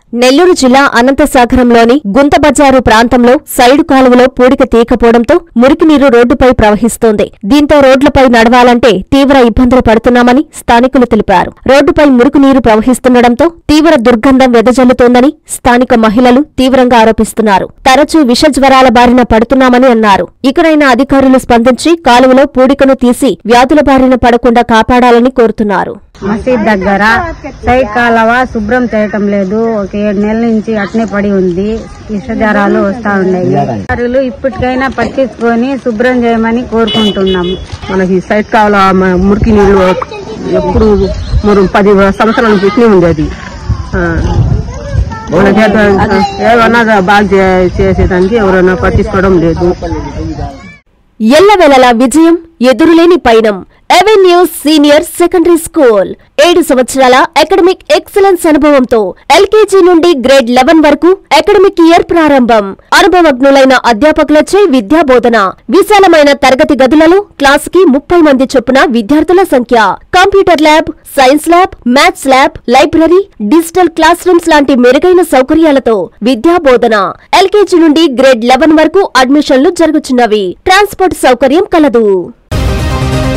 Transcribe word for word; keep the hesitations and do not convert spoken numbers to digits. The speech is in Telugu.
నెల్లూరు జిల్లా అనంతసాగరంలోని గుంతబజారు ప్రాంతంలో సైడు కాలువలో పూడిక తీయకపోవడంతో మురికినీరు రోడ్డుపై ప్రవహిస్తోంది. దీంతో రోడ్లపై నడవాలంటే తీవ్ర ఇబ్బందులు పడుతున్నామని స్థానికులు తెలిపారు. రోడ్డుపై మురికినీరు ప్రవహిస్తుండటంతో తీవ్ర దుర్గంధం వెదజల్లుతోందని స్థానిక మహిళలు తీవ్రంగా ఆరోపిస్తున్నారు. తరచూ విష జ్వరాల బారిన పడుతున్నామని అన్నారు. ఇకనైనా అధికారులు స్పందించి కాలువలో పూడికను తీసి వ్యాధుల బారిన పడకుండా కాపాడాలని కోరుతున్నారు. మసీద్ దగ్గర సైడ్ కాలువ శుభ్రం చేయటం లేదు. ఒక ఏడు నెలల నుంచి అట్నే పడి ఉంది. విషజ్వరాలు వస్తా ఉన్నాయి. అధికారులు ఇప్పటికైనా పట్టించుకొని శుభ్రం చేయమని కోరుకుంటున్నాము. మనకి సైడ్ కాలువ మురికి నీళ్లు ఎప్పుడు మూడు పది సంవత్సరాల నుంచి ఉంది. అది మనకి ఏమన్నా బాగా చేసేదానికి ఎవరైనా పట్టించుకోవడం లేదు. ఎల్లవేళలా విజయం ఎదురులేని పయనం. ఎవెన్యూస్ సీనియర్ సెకండరీ స్కూల్ ఏడు సంవత్సరాల అకాడమిక్ ఎక్సలెన్స్ అనుభవంతో ఎల్కేజీ నుండి గ్రేడ్ లెవెన్ వరకు అకాడమిక్ ఇయర్ ప్రారంభం. అనుభవజ్ఞులైన అధ్యాపకులచే విద్యాబోధన. విశాలమైన తరగతి గదులలో క్లాస్ కి ముప్పై మంది చొప్పున విద్యార్థుల సంఖ్య. Computer lab, science lab, maths lab, library, digital class rooms లాంటి మెరుగైన సౌకర్యాలతో విద్యాబోధన. ఎల్కేజీ నుండి గ్రేడ్ లెవెన్ వరకు అడ్మిషన్లు జరుగుతున్నవి. ట్రాన్స్పోర్ట్ సౌకర్యం కలదు.